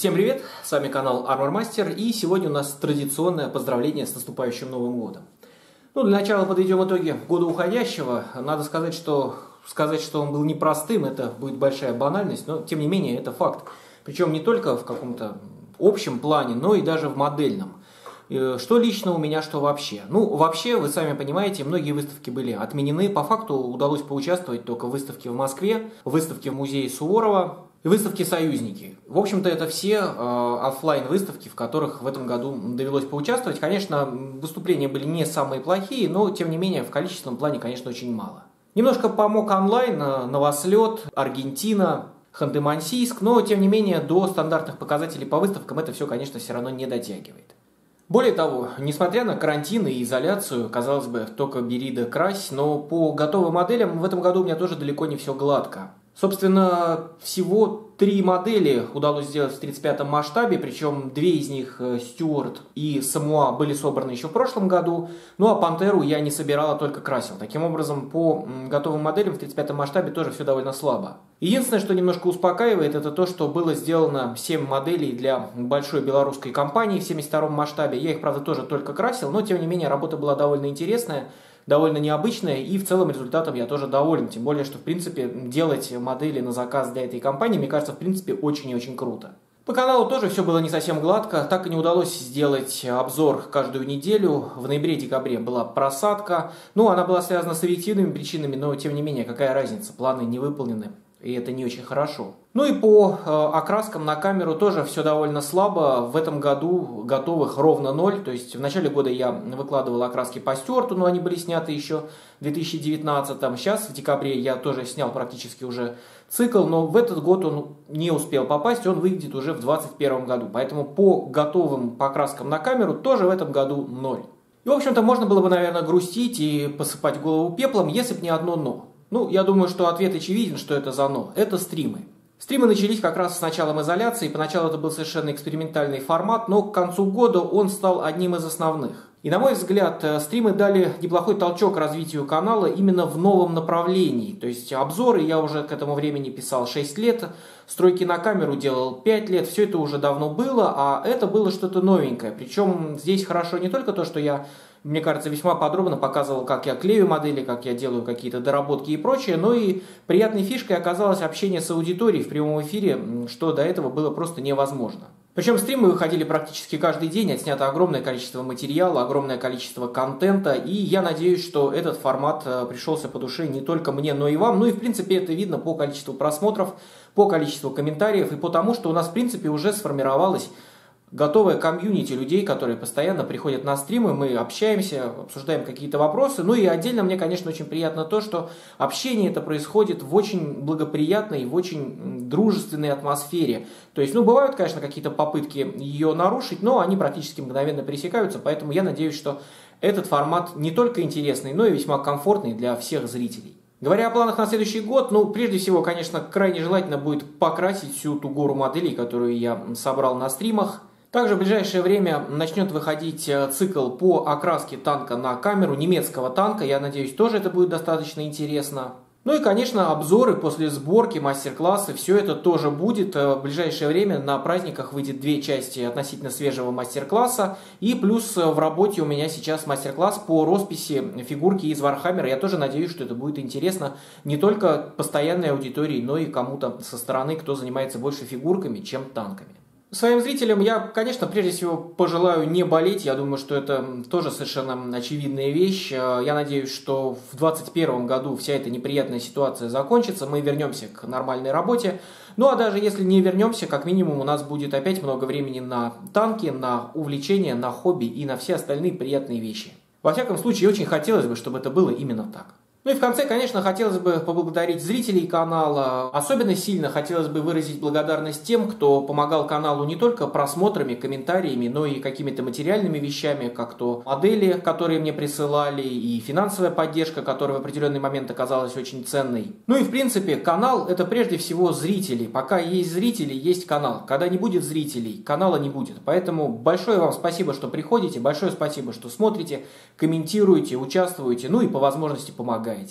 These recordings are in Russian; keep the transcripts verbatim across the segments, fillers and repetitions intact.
Всем привет, с вами канал Armor Master, и сегодня у нас традиционное поздравление с наступающим Новым годом. Ну, для начала подведем итоги года уходящего. Надо сказать, что сказать, что он был непростым, это будет большая банальность, но тем не менее это факт. Причем не только в каком-то общем плане, но и даже в модельном. Что лично у меня, что вообще. Ну, вообще, вы сами понимаете, многие выставки были отменены. По факту удалось поучаствовать только в выставке в Москве, в выставке в музее Суворова и выставке «Союзники». В общем-то, это все э, офлайн выставки, в которых в этом году довелось поучаствовать. Конечно, выступления были не самые плохие, но, тем не менее, в количественном плане, конечно, очень мало. Немножко помог онлайн, Новослет, Аргентина, Ханты-Мансийск, но, тем не менее, до стандартных показателей по выставкам это все, конечно, все равно не дотягивает. Более того, несмотря на карантин и изоляцию, казалось бы, только бери да крась, но по готовым моделям в этом году у меня тоже далеко не все гладко. Собственно, всего три модели удалось сделать в тридцать пятом масштабе, причем две из них, Стюарт и Самуа, были собраны еще в прошлом году, ну а Пантеру я не собирал, а только красил. Таким образом, по готовым моделям в тридцать пятом масштабе тоже все довольно слабо. Единственное, что немножко успокаивает, это то, что было сделано семь моделей для большой белорусской компании в семьдесят втором масштабе. Я их, правда, тоже только красил, но тем не менее работа была довольно интересная, довольно необычная, и в целом результатом я тоже доволен. Тем более, что в принципе делать модели на заказ для этой компании, мне кажется, в принципе очень и очень круто. По каналу тоже все было не совсем гладко, так и не удалось сделать обзор каждую неделю. В ноябре-декабре была просадка, ну она была связана с объективными причинами, но тем не менее, какая разница, планы не выполнены. И это не очень хорошо. Ну и по э, окраскам на камеру тоже все довольно слабо. В этом году готовых ровно ноль. То есть в начале года я выкладывал окраски по Стюарту, но они были сняты еще в две тысячи девятнадцатом. Сейчас в декабре я тоже снял практически уже цикл, но в этот год он не успел попасть, он выйдет уже в двадцать первом году. Поэтому по готовым покраскам на камеру тоже в этом году ноль. И в общем-то можно было бы, наверное, грустить и посыпать голову пеплом, если бы не одно «но». Ну, я думаю, что ответ очевиден, что это за «но». Это стримы. Стримы начались как раз с началом изоляции. Поначалу это был совершенно экспериментальный формат, но к концу года он стал одним из основных. И, на мой взгляд, стримы дали неплохой толчок развитию канала именно в новом направлении. То есть обзоры я уже к этому времени писал шесть лет, стройки на камеру делал пять лет, все это уже давно было, а это было что-то новенькое. Причем здесь хорошо не только то, что я, мне кажется, весьма подробно показывал, как я клею модели, как я делаю какие-то доработки и прочее, но и приятной фишкой оказалось общение с аудиторией в прямом эфире, что до этого было просто невозможно. Причем стримы выходили практически каждый день, отснято огромное количество материала, огромное количество контента, и я надеюсь, что этот формат пришелся по душе не только мне, но и вам. Ну и в принципе это видно по количеству просмотров, по количеству комментариев и по тому, что у нас в принципе уже сформировалось готовая комьюнити людей, которые постоянно приходят на стримы, мы общаемся, обсуждаем какие-то вопросы. Ну и отдельно мне, конечно, очень приятно то, что общение это происходит в очень благоприятной, в очень дружественной атмосфере. То есть, ну, бывают, конечно, какие-то попытки ее нарушить, но они практически мгновенно пересекаются, поэтому я надеюсь, что этот формат не только интересный, но и весьма комфортный для всех зрителей. Говоря о планах на следующий год, ну, прежде всего, конечно, крайне желательно будет покрасить всю ту гору моделей, которую я собрал на стримах. Также в ближайшее время начнет выходить цикл по окраске танка на камеру, немецкого танка. Я надеюсь, тоже это будет достаточно интересно. Ну и, конечно, обзоры после сборки, мастер-классы, все это тоже будет. В ближайшее время на праздниках выйдет две части относительно свежего мастер-класса. И плюс в работе у меня сейчас мастер-класс по росписи фигурки из Вархаммера. Я тоже надеюсь, что это будет интересно не только постоянной аудитории, но и кому-то со стороны, кто занимается больше фигурками, чем танками. Своим зрителям я, конечно, прежде всего пожелаю не болеть. Я думаю, что это тоже совершенно очевидная вещь. Я надеюсь, что в двадцать первом году вся эта неприятная ситуация закончится, мы вернемся к нормальной работе. Ну а даже если не вернемся, как минимум у нас будет опять много времени на танки, на увлечения, на хобби и на все остальные приятные вещи. Во всяком случае, очень хотелось бы, чтобы это было именно так. Ну и в конце, конечно, хотелось бы поблагодарить зрителей канала. Особенно сильно хотелось бы выразить благодарность тем, кто помогал каналу не только просмотрами, комментариями, но и какими-то материальными вещами, как то модели, которые мне присылали, и финансовая поддержка, которая в определенный момент оказалась очень ценной. Ну и в принципе, канал это прежде всего зрители. Пока есть зрители, есть канал. Когда не будет зрителей, канала не будет. Поэтому большое вам спасибо, что приходите, большое спасибо, что смотрите, комментируете, участвуете, ну и по возможности помогаете.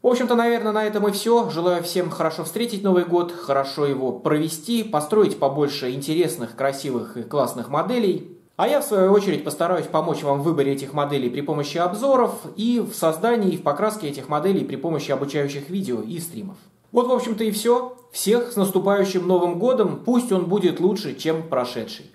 В общем-то, наверное, на этом и все. Желаю всем хорошо встретить Новый год, хорошо его провести, построить побольше интересных, красивых и классных моделей. А я, в свою очередь, постараюсь помочь вам в выборе этих моделей при помощи обзоров и в создании и в покраске этих моделей при помощи обучающих видео и стримов. Вот, в общем-то, и все. Всех с наступающим Новым годом. Пусть он будет лучше, чем прошедший.